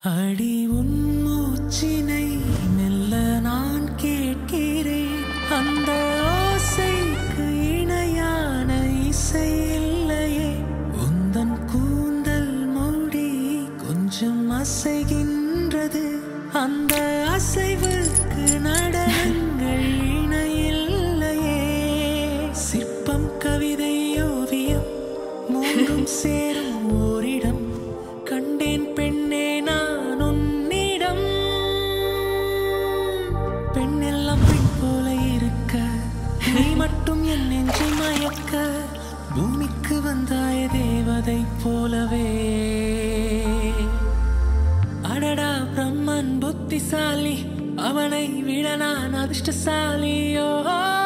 அடி உன் மூச்சினை மெல்ல நான் கேட்கிறேன். அந்த ஆசைக்கு இணையான இசை இல்லையே. உந்தன் கூந்தல் மூடி கொஞ்சம் அசைகின்றது. அந்த அசைவுக்கு நடனங்கள் இணையில்லையே. சிற்பம் கவிதை ஓவியம் மூன்றும் சேரும் ஓரிடம் கண்டேன் பெண்ணே நான் உன்னிடம். பெண்ணெல்லாம் பெண் போல இருக்க நீ மட்டும் என் நெஞ்சை மயக்க. பூமிக்கு வந்தாய தேவதை போலவே. அடடா பிரம்மன் புத்திசாலி, அவனை விட நான் அதிர்ஷ்டசாலியோ.